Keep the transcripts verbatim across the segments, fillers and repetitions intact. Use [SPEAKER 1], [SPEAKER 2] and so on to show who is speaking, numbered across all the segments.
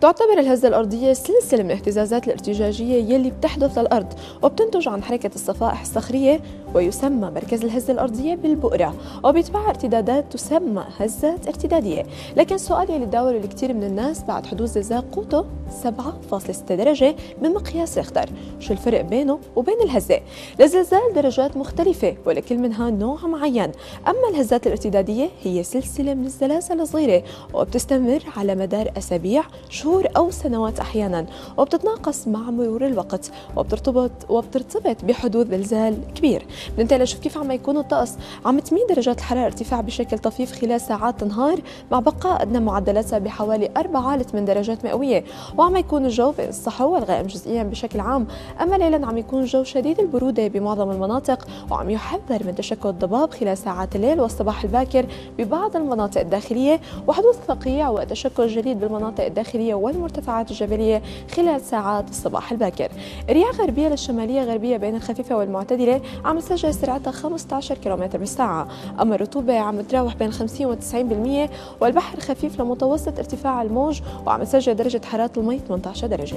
[SPEAKER 1] تعتبر الهزة الأرضية سلسلة من الاهتزازات الارتجاجية يلي بتحدث للأرض وبتنتج عن حركة الصفائح الصخرية، ويسمى مركز الهزة الأرضية بالبؤرة، وبيتبعها ارتدادات تسمى هزات ارتدادية. لكن السؤال يلي تداوله الكثير من الناس بعد حدوث زلزال قوته سبعة فاصلة ستة درجة بمقياس ريختر، شو الفرق بينه وبين الهزة؟ للزلزال درجات مختلفة ولكل منها نوع معين، أما الهزات الارتدادية هي سلسلة من الزلازل الصغيرة وبتستمر على مدار أسابيع، شهور أو سنوات أحيانا، وبتتناقص مع مرور الوقت وبترتبط وبترتبط بحدوث زلزال كبير. بننتقل نشوف كيف عم يكون الطقس. عم تميل درجات الحرارة ارتفاع بشكل طفيف خلال ساعات النهار، مع بقاء أدنى معدلاتها بحوالي أربعة لثمان درجات مئوية، وعم يكون الجو بين الصحو والغائم جزئيا بشكل عام. أما ليلا عم يكون الجو شديد البرودة بمعظم المناطق، وعم يحذر من تشكل ضباب خلال ساعات الليل والصباح الباكر ببعض المناطق الداخلية، وحدوث ثقيع وتشكل جليد بالمناطق الداخلية والمرتفعات الجبلية خلال ساعات الصباح الباكر. رياح غربية للشمالية غربية بين الخفيفة والمعتدلة عم تسجل سرعتها خمسة عشر كيلومتر بالساعة، أما الرطوبة عم تراوح بين خمسين و تسعين بالمئة، والبحر خفيف لمتوسط ارتفاع الموج وعم تسجل درجة حرارة المي ثمانية عشر درجة.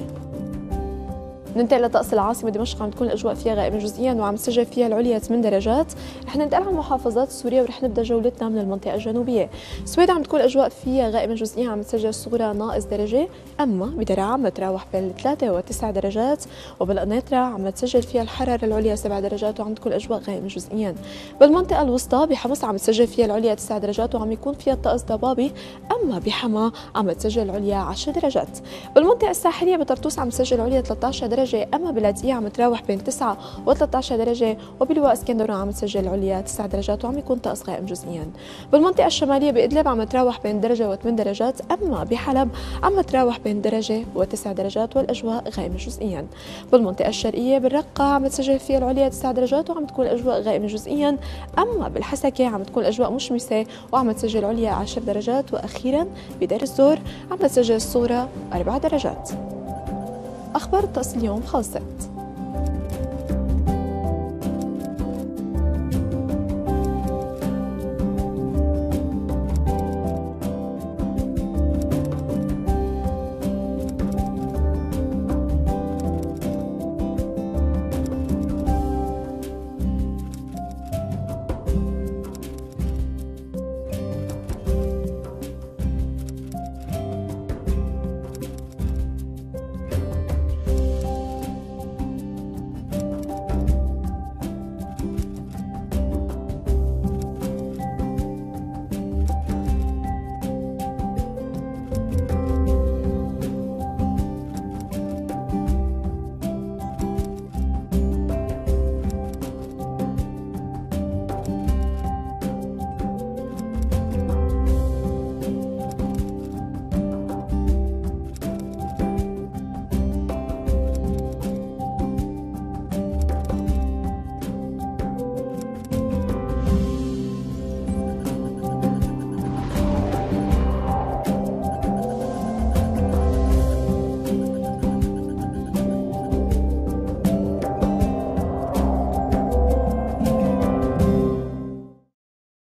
[SPEAKER 1] ننتقل لطقس العاصمة دمشق، عم تكون الأجواء فيها غائمة جزئيا وعم تسجل فيها العليا ثمان درجات. رح ننتقل على المحافظات السورية ورح نبدأ جولتنا من المنطقة الجنوبية. السويد عم تكون الأجواء فيها غائمة جزئيا، عم تسجل الصغرى ناقص درجة، أما بدرعا عم تراوح بين ثلاثة وتسع درجات، وبالقنيطرة عم تسجل فيها الحرارة العليا سبع درجات وعم تكون الأجواء غائمة جزئيا. بالمنطقة الوسطى بحمص عم تسجل فيها العليا تسع درجات وعم يكون فيها الطقس ضبابي، أما بحما عم تسجل العليا عشر درجات. بالمنطقة الساحلية بطرطوس عم تسجل العليا ثلاثة عشر درجة، أما بلادية عم تراوح بين تسعة و ثلاثة عشر درجة، وبلواء اسكندرون عم تسجل العليا تسع درجات وعم يكون طقس غائم جزئيا. بالمنطقة الشمالية بإدلب عم تراوح بين درجة وثمان درجات، أما بحلب عم تراوح بين درجة وتسع درجات والأجواء غائمة جزئيا. بالمنطقة الشرقية بالرقة عم تسجل فيها العليا تسع درجات وعم تكون الأجواء غائمة جزئيا، أما بالحسكة عم تكون الأجواء مشمسة وعم تسجل العليا عشر درجات، وأخيرا بدير الزور عم تسجل الصغرى أربع درجات. أخبار الطقس اليوم خلصت.